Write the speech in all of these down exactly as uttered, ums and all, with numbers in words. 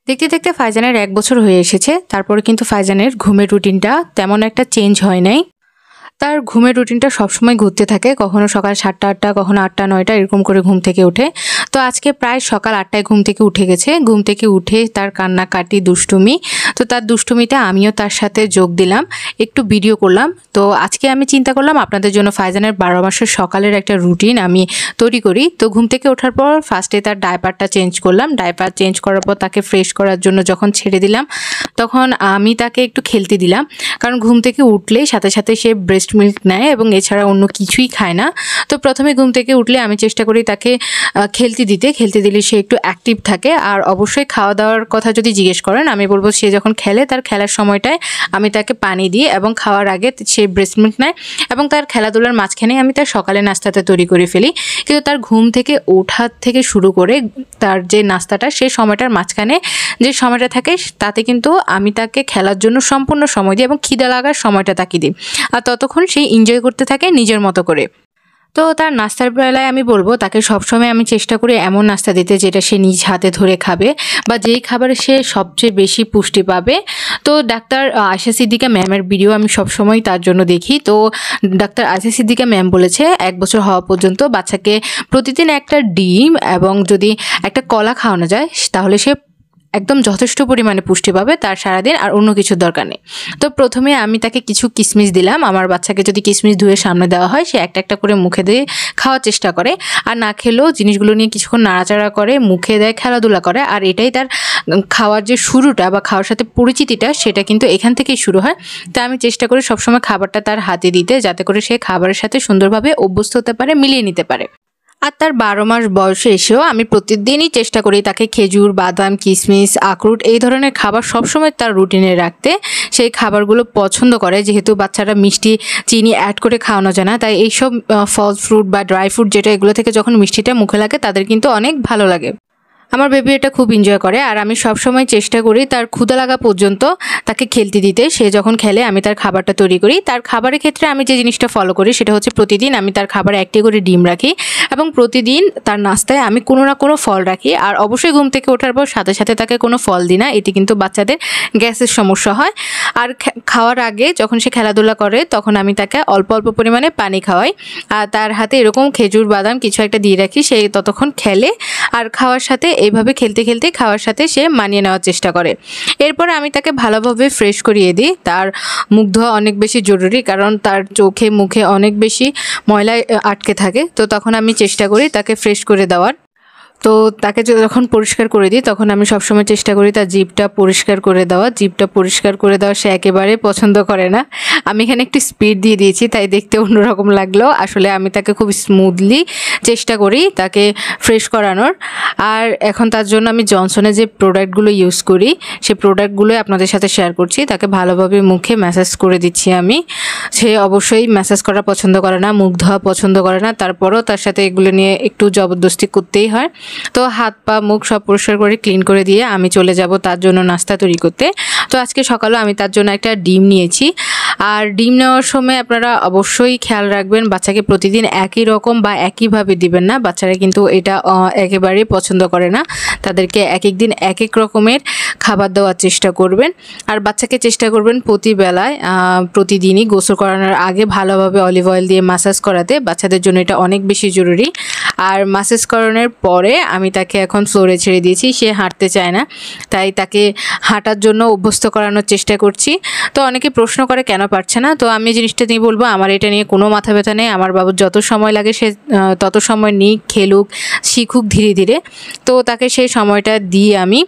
দেখতে দেখতে ফাইজানের এক বছর হয়ে এসেছে। তারপরে কিন্তু ফাইজানের ঘুমের রুটিনটা তেমন একটা চেঞ্জ হয় নাই। তার ঘুমের রুটিনটা সবসময় ঘুরতে থাকে, কখনো সকাল সাতটা আটটা, কখনো আটটা নয়টা এরকম করে ঘুম থেকে ওঠে। তো আজকে প্রায় সকাল আটটায় ঘুম থেকে উঠে গেছে। ঘুম থেকে উঠে তার কান্নাকাটি, দুষ্টুমি, তো তার দুষ্টুমিতে আমিও তার সাথে যোগ দিলাম, একটু ভিডিও করলাম। তো আজকে আমি চিন্তা করলাম আপনাদের জন্য ফাইজানের বারো মাসের সকালের একটা রুটিন আমি তৈরি করি। তো ঘুম থেকে ওঠার পর ফার্স্টে তার ডায়পারটা চেঞ্জ করলাম। ডায়পার চেঞ্জ করার পর তাকে ফ্রেশ করার জন্য যখন ছেড়ে দিলাম, তখন আমি তাকে একটু খেলতে দিলাম, কারণ ঘুম থেকে উঠলেই সাথে সাথে সে ব্রেস্ট মিল্ক নেয় এবং এছাড়া অন্য কিছুই খায় না। তো প্রথমে ঘুম থেকে উঠলে আমি চেষ্টা করি তাকে খেলতে দিতে, খেলতে দিলে সে একটু অ্যাক্টিভ থাকে। আর অবশ্যই খাওয়া দাওয়ার কথা যদি জিজ্ঞেস করেন, আমি বলবো সে যখন খেলে তার খেলার সময়টায় আমি তাকে পানি দিই এবং খাওয়ার আগে সে ব্রেস্ট মিল্ক নেয় এবং তার খেলাধুলার মাঝখানে আমি তার সকালে নাস্তাটা তৈরি করে ফেলি। কিন্তু তার ঘুম থেকে ওঠার থেকে শুরু করে তার যে নাস্তাটা, সেই সময়টার মাঝখানে যে সময়টা থাকে তাতে কিন্তু আমি তাকে খেলার জন্য সম্পূর্ণ সময় দিই এবং খিদে লাগার সময়টা তাকে দিই। আর ততক্ষণ সেই এনজয় করতে থাকে নিজের মতো করে। তো তার নাস্তার বেলায় আমি বলবো তাকে সবসময় আমি চেষ্টা করি এমন নাস্তা দিতে যেটা সে নিজ হাতে ধরে খাবে বা যেই খাবারে সে সবচেয়ে বেশি পুষ্টি পাবে। তো ডাক্তার আয়শা সিদ্দিকা ম্যামের ভিডিও আমি সবসময় তার জন্য দেখি। তো ডাক্তার আয়শা সিদ্দিকা ম্যাম বলেছে এক বছর হওয়া পর্যন্ত বাচ্চাকে প্রতিদিন একটা ডিম এবং যদি একটা কলা খাওয়ানো যায় তাহলে সে একদম যথেষ্ট পরিমাণে পুষ্টি পাবে, তার সারাদিন আর অন্য কিছুর দরকার নেই। তো প্রথমে আমি তাকে কিছু কিশমিশ দিলাম। আমার বাচ্চাকে যদি কিশমিশ ধুয়ে সামনে দেওয়া হয় সে একটা একটা করে মুখে দিয়ে খাওয়ার চেষ্টা করে, আর না খেলেও জিনিসগুলো নিয়ে কিছুক্ষণ নাড়াচাড়া করে, মুখে দেয়, খেলাধুলা করে। আর এটাই তার খাওয়ার যে শুরুটা বা খাওয়ার সাথে পরিচিতিটা সেটা কিন্তু এখান থেকেই শুরু হয়। তা আমি চেষ্টা করি সবসময় খাবারটা তার হাতে দিতে, যাতে করে সে খাবারের সাথে সুন্দরভাবে অভ্যস্ত হতে পারে, মিলিয়ে নিতে পারে। আর তার বারো মাস বয়সে এসেও আমি প্রতিদিনই চেষ্টা করি তাকে খেজুর, বাদাম, কিশমিশ, আখরোট এই ধরনের খাবার সবসময় তার রুটিনে রাখতে। সেই খাবারগুলো পছন্দ করে, যেহেতু বাচ্চারা মিষ্টি চিনি অ্যাড করে খাওয়ানো যায় না, তাই এইসব ফল ফ্রুট বা ড্রাই ফ্রুট যেটা, এগুলো থেকে যখন মিষ্টিটা মুখে লাগে তাদের কিন্তু অনেক ভালো লাগে। আমার বেবি এটা খুব এনজয় করে। আর আমি সবসময় চেষ্টা করি তার ক্ষুধা লাগা পর্যন্ত তাকে খেলতে দিতে। সে যখন খেলে আমি তার খাবারটা তৈরি করি। তার খাবারের ক্ষেত্রে আমি যে জিনিসটা ফলো করি সেটা হচ্ছে প্রতিদিন আমি তার খাবারে একটি করে ডিম রাখি এবং প্রতিদিন তার নাস্তায় আমি কোনো না কোনো ফল রাখি। আর অবশ্যই ঘুম থেকে ওঠার পর সাথে সাথে তাকে কোনো ফল দিই না, এতে কিন্তু বাচ্চাদের গ্যাসের সমস্যা হয়। আর খাওয়ার আগে যখন সে খেলাধুলা করে তখন আমি তাকে অল্প অল্প পরিমাণে পানি খাওয়াই, আর তার হাতে এরকম খেজুর, বাদাম কিছু একটা দিয়ে রাখি। সে ততক্ষণ খেলে আর খাওয়ার সাথে এইভাবে খেলতে খেলতে খাওয়ার সাথে সে মানিয়ে নেওয়ার চেষ্টা করে। এরপর আমি তাকে ভালোভাবে ফ্রেশ করিয়ে দিই। তার মুখ ধোয়া অনেক বেশি জরুরি, কারণ তার চোখে মুখে অনেক বেশি ময়লা আটকে থাকে। তো তখন আমি চেষ্টা করি তাকে ফ্রেশ করে দেওয়ার। তো তাকে যখন পরিষ্কার করে দিই তখন আমি সবসময় চেষ্টা করি তার জিভটা পরিষ্কার করে দেওয়া। জিভটা পরিষ্কার করে দেওয়া সে একেবারে পছন্দ করে না। আমি এখানে একটু স্পিড দিয়ে দিয়েছি তাই দেখতে অন্যরকম লাগলো। আসলে আমি তাকে খুব স্মুথলি চেষ্টা করি তাকে ফ্রেশ করানোর। আর এখন তার জন্য আমি জনসনের যে প্রোডাক্টগুলো ইউজ করি সেই প্রোডাক্টগুলো আপনাদের সাথে শেয়ার করছি। তাকে ভালোভাবে মুখে ম্যাসাজ করে দিচ্ছি আমি। সে অবশ্যই ম্যাসাজ করা পছন্দ করে না, মুখ ধোয়া পছন্দ করে না, তারপরও তার সাথে এগুলো নিয়ে একটু জবরদস্তি করতেই হয়। তো হাত পা মুখ সব পরিষ্কার করে ক্লিন করে দিয়ে আমি চলে যাব তার জন্য নাস্তা তৈরি করতে। তো আজকে সকালে আমি তার জন্য একটা ডিম নিয়েছি। আর ডিম নেওয়ার সময় আপনারা অবশ্যই খেয়াল রাখবেন বাচ্চাকে প্রতিদিন একই রকম বা একইভাবে দিবেন না। বাচ্চারা কিন্তু এটা একেবারেই পছন্দ করে না। তাদেরকে এক এক দিন এক এক রকমের খাবার দেওয়ার চেষ্টা করবেন। আর বাচ্চাকে চেষ্টা করবেন প্রতিবেলায় প্রতিদিনই গোসল করানোর আগে ভালোভাবে অলিভ অয়েল দিয়ে ম্যাসাজ করাতে। বাচ্চাদের জন্য এটা অনেক বেশি জরুরি। আর ম্যাসাজ করানোর পরে আমি তাকে এখন ফ্লোরে ছেড়ে দিয়েছি। সে হাঁটতে চায় না, তাই তাকে হাঁটার জন্য অভ্যস্ত করানোর চেষ্টা করছি। তো অনেকে প্রশ্ন করে কেন পারছে না। তো আমি জিনিসটা নিয়ে বলবো আমার এটা নিয়ে কোনো মাথা ব্যথা নেই। আমার বাবুর যত সময় লাগে সে তত সময় নিক, খেলুক, শিখুক ধীরে ধীরে। তো তাকে সেই সময়টা দিই আমি।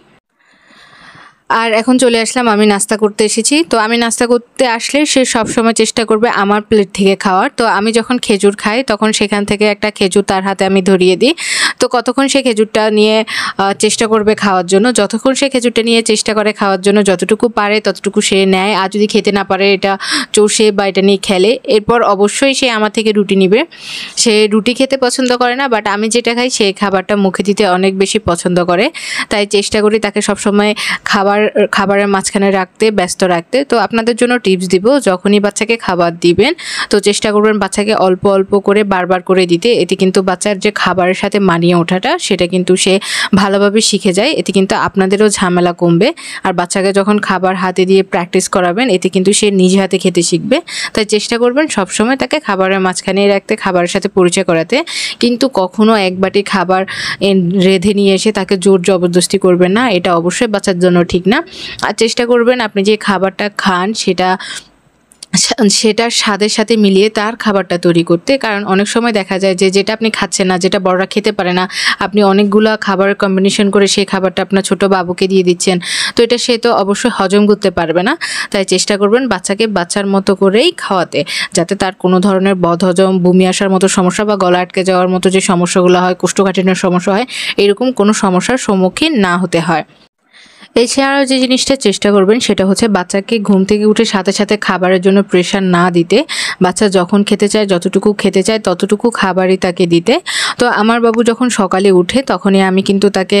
আর এখন চলে আসলাম, আমি নাস্তা করতে এসেছি। তো আমি নাস্তা করতে আসলে সে সব সময় চেষ্টা করবে আমার প্লেট থেকে খাওয়ার। তো আমি যখন খেজুর খাই তখন সেখান থেকে একটা খেজুর তার হাতে আমি ধরিয়ে দিই। তো কতক্ষণ সে খেজুরটা নিয়ে চেষ্টা করবে খাওয়ার জন্য। যতক্ষণ সে খেজুরটা নিয়ে চেষ্টা করে খাওয়ার জন্য, যতটুকু পারে ততটুকু সে নেয়। আর যদি খেতে না পারে এটা চষে বা এটা নিয়ে খেলে। এরপর অবশ্যই সে আমার থেকে রুটি নিবে। সে রুটি খেতে পছন্দ করে না, বাট আমি যেটা খাই সেই খাবারটা মুখে দিতে অনেক বেশি পছন্দ করে। তাই চেষ্টা করি তাকে সবসময় খাবার খাবারের মাঝখানে রাখতে, ব্যস্ত রাখতে। তো আপনাদের জন্য টিপস দিব, যখনই বাচ্চাকে খাবার দিবেন তো চেষ্টা করবেন বাচ্চাকে অল্প অল্প করে বারবার করে দিতে। এতে কিন্তু বাচ্চার যে খাবারের সাথে মানিয়ে ওঠাটা সেটা কিন্তু সে ভালোভাবে শিখে যায়। এতে কিন্তু আপনাদেরও ঝামেলা কমবে। আর বাচ্চাকে যখন খাবার হাতে দিয়ে প্র্যাকটিস করাবেন এতে কিন্তু সে নিজে হাতে খেতে শিখবে। তাই চেষ্টা করবেন সবসময় তাকে খাবারের মাঝখানেই রাখতে, খাবারের সাথে পরিচয় করাতে। কিন্তু কখনো এক বাটি খাবার রেঁধে নিয়ে এসে তাকে জোর জবরদস্তি করবেন না, এটা অবশ্যই বাচ্চার জন্য ঠিক না। আর চেষ্টা করবেন আপনি যে খাবারটা খান সেটা সেটার স্বাদের সাথে মিলিয়ে তার খাবারটা তৈরি করতে। কারণ অনেক সময় দেখা যায় যে যেটা আপনি খাচ্ছেন না, যেটা বড়রা খেতে পারে না, আপনি অনেকগুলো খাবারের কম্বিনেশন করে সেই খাবারটা আপনার ছোট বাবুকে দিয়ে দিচ্ছেন। তো এটা সে তো অবশ্যই হজম করতে পারবে না। তাই চেষ্টা করবেন বাচ্চাকে বাচ্চার মতো করেই খাওয়াতে, যাতে তার কোনো ধরনের বদহজম, বমি আসার মতো সমস্যা বা গলা আটকে যাওয়ার মতো যে সমস্যাগুলো হয়, কোষ্ঠকাঠিন্যের সমস্যা হয়, এরকম কোনো সমস্যার সম্মুখীন না হতে হয়। এছাড়াও যে জিনিসটা চেষ্টা করবেন সেটা হচ্ছে বাচ্চাকে ঘুম থেকে উঠে সাথে সাথে খাবারের জন্য প্রেশার না দিতে। বাচ্চা যখন খেতে চায়, যতটুকু খেতে চায় ততটুকু খাবারই তাকে দিতে। তো আমার বাবু যখন সকালে উঠে তখনই আমি কিন্তু তাকে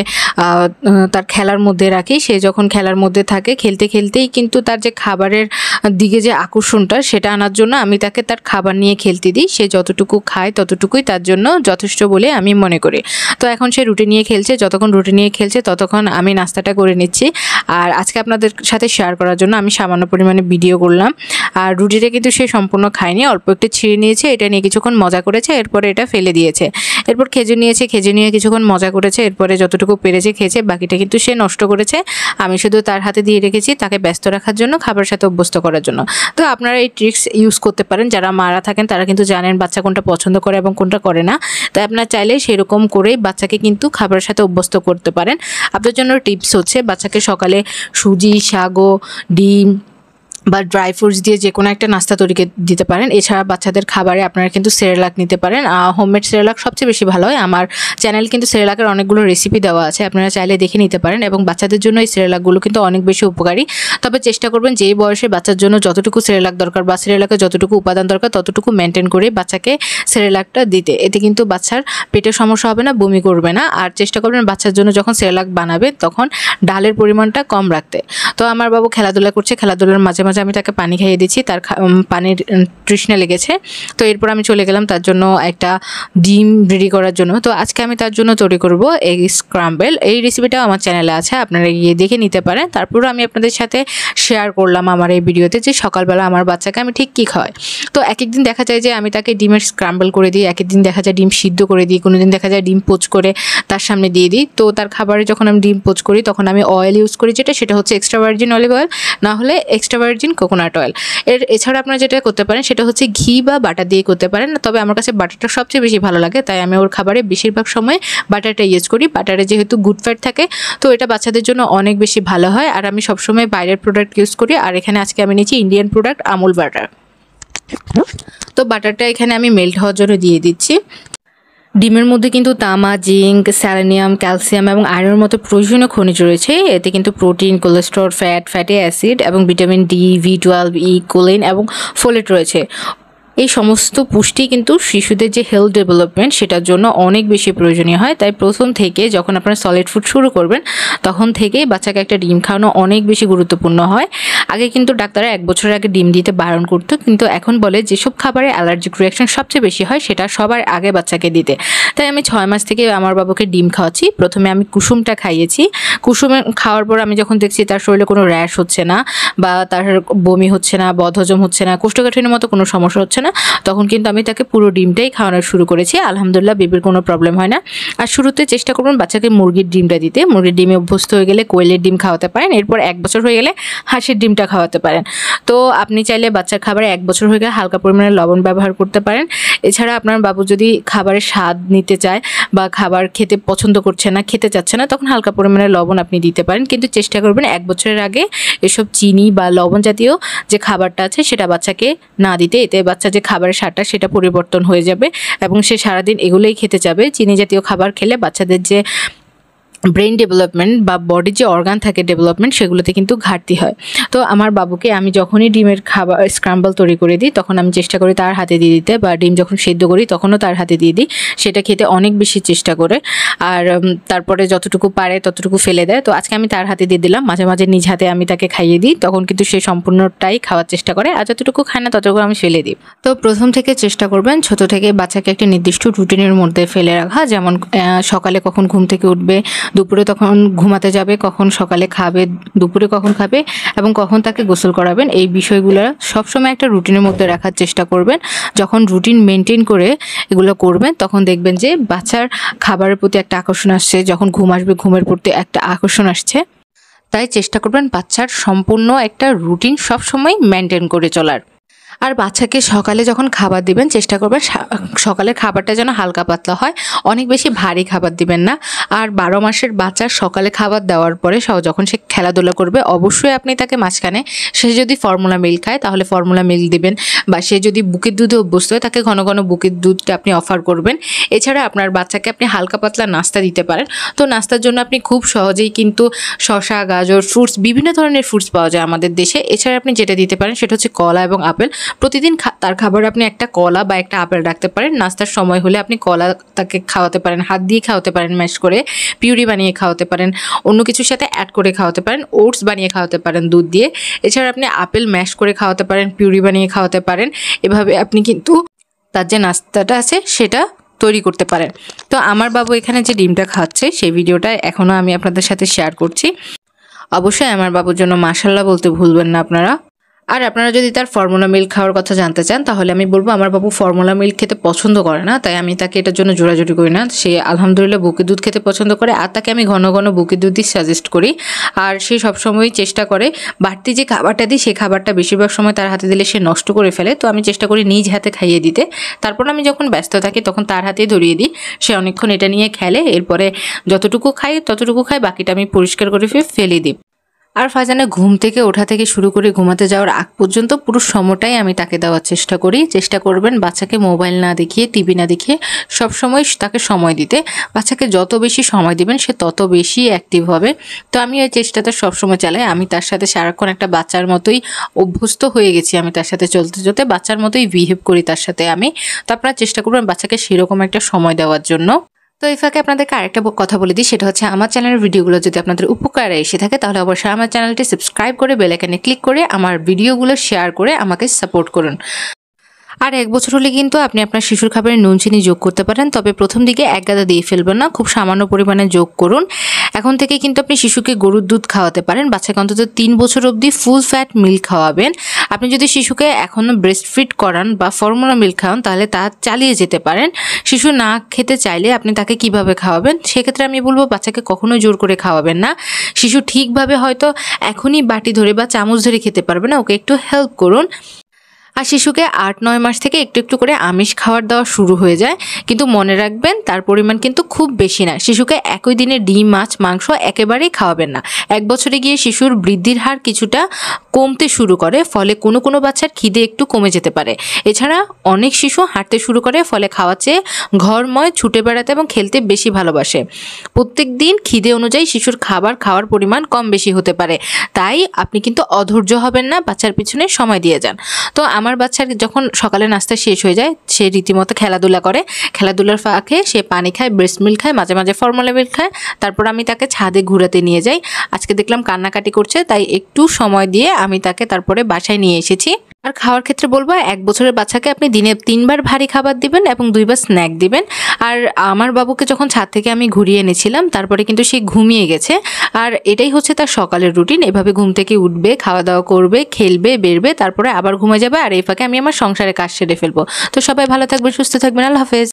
তার খেলার মধ্যে রাখি। সে যখন খেলার মধ্যে থাকে খেলতে খেলতেই কিন্তু তার যে খাবারের দিকে যে আকর্ষণটা সেটা আনার জন্য আমি তাকে তার খাবার নিয়ে খেলতে দিই। সে যতটুকু খায় ততটুকুই তার জন্য যথেষ্ট বলে আমি মনে করি। তো এখন সে রুটি নিয়ে খেলছে, যতক্ষণ রুটি নিয়ে খেলছে ততক্ষণ আমি নাস্তাটা করে নিচ্ছি। আর আজকে আপনাদের সাথে শেয়ার করার জন্য আমি সামান্য পরিমাণে ভিডিও করলাম। আর রুটিটা কিন্তু সে সম্পূর্ণ খায়নি, অল্প একটু ছিঁড়ে নিয়েছে, এটা নিয়ে কিছুক্ষণ মজা করেছে, এরপরে এটা ফেলে দিয়েছে। এরপর খেজুর নিয়েছে, খেজুর নিয়ে কিছুক্ষণ মজা করেছে, এরপরে যতটুকু পেরেছে খেয়েছে, বাকিটা কিন্তু সে নষ্ট করেছে। আমি শুধু তার হাতে দিয়ে রেখেছি তাকে ব্যস্ত রাখার জন্য, খাবারের সাথে অভ্যস্ত করার জন্য। তো আপনারা এই ট্রিক্স ইউজ করতে পারেন। যারা মারা থাকেন তারা কিন্তু জানেন বাচ্চা কোনটা পছন্দ করে এবং কোনটা করে না। তাই আপনারা চাইলে সেরকম করেই বাচ্চাকে কিন্তু খাবারের সাথে অভ্যস্ত করতে পারেন। আপনার জন্য টিপস হচ্ছে বাচ্চাকে সকালে সুজি, সাগো, ডিম বা ড্রাই ফ্রুটস দিয়ে যে কোনো একটা নাস্তা তৈরি দিতে পারেন। এছাড়া বাচ্চাদের খাবারে আপনারা কিন্তু সেরেলাক নিতে পারেন। হোমমেড সেরেলাক সবচেয়ে বেশি ভালো হয়। আমার চ্যানেল কিন্তু সেরেলাকের অনেকগুলো রেসিপি দেওয়া আছে, আপনারা চাইলে দেখে নিতে পারেন। এবং বাচ্চাদের জন্য এই সেরেলাকগুলো কিন্তু অনেক বেশি উপকারী। তবে চেষ্টা করবেন যেই বয়সে বাচ্চার জন্য যতটুকু সেরেলাক দরকার বা সেরেলাকে যতটুকু উপাদান দরকার ততটুকু মেনটেন করে বাচ্চাকে সেরেলাকটা দিতে। এতে কিন্তু বাচ্চার পেটের সমস্যা হবে না, বমি করবে না। আর চেষ্টা করবেন বাচ্চার জন্য যখন সেরেলাক বানাবে তখন ডালের পরিমাণটা কম রাখতে। তো আমার বাবু খেলাধুলা করছে, খেলাধুলার মাঝে মাঝে আমি তাকে পানি খাইয়ে দিচ্ছি, তার পানির তৃষ্ণা লেগেছে। তো এরপর আমি চলে গেলাম তার জন্য একটা ডিম রেডি করার জন্য। তো আজকে আমি তার জন্য তৈরি করব এগ স্ক্রাম্বল। এই রেসিপিটাও আমার চ্যানেলে আছে, আপনারা গিয়ে দেখে নিতে পারেন। তারপরও আমি আপনাদের সাথে শেয়ার করলাম আমার এই ভিডিওতে যে সকালবেলা আমার বাচ্চাকে আমি ঠিক কী খাওয়াই। তো এক একদিন দেখা যায় যে আমি তাকে ডিমের স্ক্রাম্বল করে দিই, এক একদিন দেখা যায় ডিম সিদ্ধ করে দিই, কোনো দিন দেখা যায় ডিম পোচ করে তার সামনে দিয়ে দিই। তো তার খাবারে যখন আমি ডিম পোচ করি তখন আমি অয়েল ইউজ করি, যেটা সেটা হচ্ছে এক্সট্রা ভার্জিন অলিভ অয়েল, না হলে এক্সট্রা ভার্জিন কোকোনাট অয়েল। এর এছাড়া আপনারা যেটা করতে পারেন সেটা হচ্ছে ঘি বা বাটার দিয়ে করতে পারেন। তবে আমার কাছে বাটারটা সবচেয়ে বেশি ভালো লাগে, তাই আমি ওর খাবারে বেশিরভাগ সময় বাটারটা ইউজ করি। বাটারে যেহেতু গুড ফ্যাট থাকে তো এটা বাচ্চাদের জন্য অনেক বেশি ভালো হয়। আর আমি সবসময় বাইরের প্রোডাক্ট ইউজ করি। আর এখানে আজকে আমি নিচ্ছি ইন্ডিয়ান প্রোডাক্ট আমুল বাটার। তো বাটারটা এখানে আমি মেল্ট হওয়ার জন্য দিয়ে দিচ্ছি। ডিমের মধ্যে কিন্তু তামা, জিঙ্ক, সেলেনিয়াম, ক্যালসিয়াম এবং আয়রনের মতো প্রয়োজনীয় খনিজ রয়েছে। এতে কিন্তু protein, cholesterol, fat, fatty acid এবং vitamin D, B twelve, E, choline এবং ফোলেট রয়েছে। এই সমস্ত পুষ্টি কিন্তু শিশুদের যে হেলথ ডেভেলপমেন্ট সেটার জন্য অনেক বেশি প্রয়োজনীয় হয়। তাই প্রথম থেকে যখন আপনারা সলিড ফুড শুরু করবেন তখন থেকেই বাচ্চাকে একটা ডিম খাওয়ানো অনেক বেশি গুরুত্বপূর্ণ হয়। আগে কিন্তু ডাক্তাররা এক বছরের আগে ডিম দিতে বারণ করতো, কিন্তু এখন বলে যেসব খাবারে অ্যালার্জিক রিয়াকশন সবচেয়ে বেশি হয় সেটা সবার আগে বাচ্চাকে দিতে। তাই আমি ছয় মাস থেকে আমার বাবুকে ডিম খাওয়াচ্ছি। প্রথমে আমি কুসুমটা খাইয়েছি। কুসুম খাওয়ার পর আমি যখন দেখছি তার শরীরে কোনো র্যাশ হচ্ছে না বা তার বমি হচ্ছে না, বদহজম হচ্ছে না, কোষ্ঠকাঠিন্যের মতো কোনো সমস্যা হচ্ছে না, তখন কিন্তু আমি তাকে পুরো ডিমটাই খাওয়ানো শুরু করেছি। আলহামদুলিল্লাহ বেবির কোনো প্রবলেম হয় না। আর শুরুতে চেষ্টা করবেন বাচ্চাকে মুরগির ডিমটা দিতে। মুরগির ডিমে অভ্যস্ত হয়ে গেলে কোয়েলের ডিম খাওয়াতে পারেন। এরপর এক বছর হয়ে গেলে হাঁসের ডিমটা খাওয়াতে পারেন। তো আপনি চাইলে বাচ্চার খাবারে এক বছর হয়ে গেলে হালকা পরিমাণে লবণ ব্যবহার করতে পারেন। এছাড়া আপনার বাবু যদি খাবারের স্বাদ নিতে চায় বা খাবার খেতে পছন্দ করছে না, খেতে চাচ্ছে না, তখন হালকা পরিমাণে লবণ আপনি দিতে পারেন। কিন্তু চেষ্টা করবেন এক বছরের আগে এসব চিনি বা লবণ জাতীয় যে খাবারটা আছে সেটা বাচ্চাকে না দিতে। এতে বাচ্চা যে খাবারের স্বাদটা সেটা পরিবর্তন হয়ে যাবে এবং সে সারাদিন এগুলোই খেতে যাবে। চিনি জাতীয় খাবার খেলে বাচ্চাদের যে ব্রেন ডেভেলপমেন্ট বা বডির যে অর্গান থাকে ডেভেলপমেন্ট সেগুলোতে কিন্তু ঘাটতি হয়। তো আমার বাবুকে আমি যখনই ডিমের খাবার স্ক্রাম্বল তৈরি করে দিই তখন আমি চেষ্টা করি তার হাতে দিয়ে দিতে, বা ডিম যখন সেদ্ধ করি তখনও তার হাতে দিয়ে দিই। সেটা খেতে অনেক বেশি চেষ্টা করে, আর তারপরে যতটুকু পারে ততটুকু ফেলে দেয়। তো আজকে আমি তার হাতে দিয়ে দিলাম, মাঝে মাঝে নিজ হাতে আমি তাকে খাইয়ে দিই, তখন কিন্তু সে সম্পূর্ণটাই খাওয়ার চেষ্টা করে, আর যতটুকু খায় না ততটুকু আমি ফেলে দিই। তো প্রথম থেকে চেষ্টা করবেন ছোট থেকে বাচ্চাকে একটা নির্দিষ্ট রুটিনের মধ্যে ফেলে রাখা, যেমন সকালে কখন ঘুম থেকে উঠবে, দুপুরে তখন ঘুমাতে যাবে, কখন সকালে খাবে, দুপুরে কখন খাবে এবং কখন তাকে গোসল করাবেন। এই বিষয়গুলো সবসময় একটা রুটিনের মধ্যে রাখার চেষ্টা করবেন। যখন রুটিন মেনটেন করে এগুলো করবেন তখন দেখবেন যে বাচ্চার খাবারের প্রতি একটা আকর্ষণ আসছে, যখন ঘুম আসবে ঘুমের প্রতি একটা আকর্ষণ আসছে। তাই চেষ্টা করবেন বাচ্চার সম্পূর্ণ একটা রুটিন সবসময় মেনটেন করে চলার। আর বাচ্চাকে সকালে যখন খাবার দিবেন চেষ্টা করবেন সকালের খাবারটা যেন হালকা পাতলা হয়, অনেক বেশি ভারী খাবার দিবেন না। আর বারো মাসের বাচ্চার সকালে খাবার দেওয়ার পরে যখন সে খেলাধুলা করবে অবশ্যই আপনি তাকে মাঝখানে, সে যদি ফর্মুলা মিল্ক খায় তাহলে ফর্মুলা মিল্ক দিবেন, বা সে যদি বুকের দুধে অভ্যস্ত হয় তাকে ঘন ঘন বুকের দুধটা আপনি অফার করবেন। এছাড়া আপনার বাচ্চাকে আপনি হালকা পাতলা নাস্তা দিতে পারেন। তো নাস্তার জন্য আপনি খুব সহজেই কিন্তু শসা, গাজর, ফ্রুটস, বিভিন্ন ধরনের ফ্রুটস পাওয়া যায় আমাদের দেশে। এছাড়া আপনি যেটা দিতে পারেন সেটা হচ্ছে কলা এবং আপেল। প্রতিদিন তার খাবারে আপনি একটা কলা বা একটা আপেল রাখতে পারেন। নাস্তার সময় হলে আপনি কলা তাকে খাওয়াতে পারেন, হাত দিয়ে খাওয়াতে পারেন, ম্যাশ করে পিউরি বানিয়ে খাওয়াতে পারেন, অন্য কিছুর সাথে অ্যাড করে খাওয়াতে পারেন, ওটস বানিয়ে খাওয়াতে পারেন দুধ দিয়ে। এছাড়া আপনি আপেল ম্যাশ করে খাওয়াতে পারেন, পিউরি বানিয়ে খাওয়াতে পারেন। এভাবে আপনি কিন্তু তার যে নাস্তাটা আছে সেটা তৈরি করতে পারেন। তো আমার বাবু এখানে যে ডিমটা খাচ্ছে সেই ভিডিওটা এখনও আমি আপনাদের সাথে শেয়ার করছি। অবশ্যই আমার বাবুর জন্য মাশাআল্লাহ বলতে ভুলবেন না আপনারা। আর আপনারা যদি তার ফর্মুলা মিল্ক খাওয়ার কথা জানতে চান তাহলে আমি বলবো আমার বাবু ফর্মুলা মিল্ক খেতে পছন্দ করে না, তাই আমি তাকে এটার জন্য জোরাজুরি করি না। সে আলহামদুলিল্লাহ বুকের দুধ খেতে পছন্দ করে, আর তাকে আমি ঘন ঘন বুকের দুধই সাজেস্ট করি। আর সে সবসময়ই চেষ্টা করে বাড়তি যে খাবারটা দিই সেই খাবারটা বেশিরভাগ সময় তার হাতে দিলে সে নষ্ট করে ফেলে। তো আমি চেষ্টা করি নিজ হাতে খাইয়ে দিতে। তারপর আমি যখন ব্যস্ত থাকি তখন তার হাতেই ধরিয়ে দিই, সে অনেকক্ষণ এটা নিয়ে খেলে। এরপরে যতটুকু খাই ততটুকু খাই, বাকিটা আমি পরিষ্কার করে ফেলে দিই। আর ফারজানা ঘুম থেকে ওঠা থেকে শুরু করে ঘুমাতে যাওয়ার আগ পর্যন্ত পুরো সময়টাই আমি তাকে দেওয়ার চেষ্টা করি। চেষ্টা করবেন বাচ্চাকে মোবাইল না দেখিয়ে, টিভি না দেখিয়ে সবসময় তাকে সময় দিতে। বাচ্চাকে যত বেশি সময় দিবেন সে তত বেশি অ্যাক্টিভ হবে। তো আমি ওই চেষ্টাটা সবসময় চালাই। আমি তার সাথে সারাক্ষণ একটা বাচ্চার মতোই অভ্যস্ত হয়ে গেছি, আমি তার সাথে চলতে চলতে বাচ্চার মতোই বিহেভ করি তার সাথে আমি। তো আপনারা চেষ্টা করবেন বাচ্চাকে সেরকম একটা সময় দেওয়ার জন্য। তো এই ফাঁকে আপনাদেরকে আরেকটা কথা বলে দিই, সেটা হচ্ছে আমার চ্যানেলের ভিডিওগুলো যদি আপনাদের উপকারে এসে থাকে তাহলে অবশ্যই আমার চ্যানেলটি সাবস্ক্রাইব করে বেল আইকনে ক্লিক করে আমার ভিডিওগুলো শেয়ার করে আমাকে সাপোর্ট করুন। আর এক বছর হলে কিন্তু আপনি আপনার শিশুর খাবারে নুন চিনি যোগ করতে পারেন, তবে প্রথম দিকে এক গাদা দিয়ে ফেলবেন না, খুব সামান্য পরিমাণে যোগ করুন। এখন থেকে কিন্তু আপনি শিশুকে গরুর দুধ খাওয়াতে পারেন। বাচ্চাকে অন্তত তিন বছর অবধি ফুল ফ্যাট মিল্ক খাওয়াবেন। আপনি যদি শিশুকে এখনও ব্রেস্ট ফিড করান বা ফর্মুলা মিল্ক খাওয়ান তাহলে তা চালিয়ে যেতে পারেন। শিশু না খেতে চাইলে আপনি তাকে কিভাবে খাওয়াবেন, সেক্ষেত্রে আমি বলবো বাচ্চাকে কখনোই জোর করে খাওয়াবেন না। শিশু ঠিকভাবে হয়তো এখনই বাটি ধরে বা চামচ ধরে খেতে পারবে না, ওকে একটু হেল্প করুন। আর শিশুকে আট নয় মাস থেকে একটু একটু করে আমিষ খাবার দেওয়া শুরু হয়ে যায়, কিন্তু মনে রাখবেন তার পরিমাণ কিন্তু খুব বেশি না। শিশুকে একই দিনে ডিম, মাছ, মাংস একেবারেই খাওয়াবেন না। এক বছরে গিয়ে শিশুর বৃদ্ধির হার কিছুটা কমতে শুরু করে, ফলে কোনো কোনো বাচ্চার খিদে একটু কমে যেতে পারে। এছাড়া অনেক শিশু হাঁটতে শুরু করে, ফলে খাওয়ার চেয়ে ঘরময় ছুটে বেড়াতে এবং খেলতে বেশি ভালোবাসে। প্রত্যেক দিন খিদে অনুযায়ী শিশুর খাবার খাওয়ার পরিমাণ কম বেশি হতে পারে, তাই আপনি কিন্তু অধৈর্য হবেন না, বাচ্চার পিছনে সময় দিয়ে যান। তো আমার বাচ্চার যখন সকালে নাস্তা শেষ হয়ে যায় সে রীতিমতো খেলাধুলা করে, খেলাধুলার ফাঁকে সে পানি খায়, ব্রেস্ট মিল্ক খায়, মাঝে মাঝে ফর্মুলা মিল্ক খায়। তারপর আমি তাকে ছাদে ঘোরাতে নিয়ে যাই। আজকে দেখলাম কান্নাকাটি করছে, তাই একটু সময় দিয়ে আমি তাকে তারপরে বাসায় নিয়ে এসেছি। আর খাওয়ার ক্ষেত্রে বলবো এক বছরের বাচ্চাকে আপনি দিনে তিনবার ভারী খাবার দিবেন এবং দুইবার স্ন্যাক দিবেন। আর আমার বাবুকে যখন ছাদ থেকে আমি ঘুরিয়ে এনেছিলাম তারপরে কিন্তু সে ঘুমিয়ে গেছে, আর এটাই হচ্ছে তার সকালের রুটিন। এভাবে ঘুম থেকে উঠবে, খাওয়া দাওয়া করবে, খেলবে, বেরবে, তারপরে আবার ঘুমে যাবে। আর এই ফাঁকে আমি আমার সংসারে কাজ সেরে ফেলবো। তো সবাই ভালো থাকবেন, সুস্থ থাকবেন, আল্লাহ হাফেজ।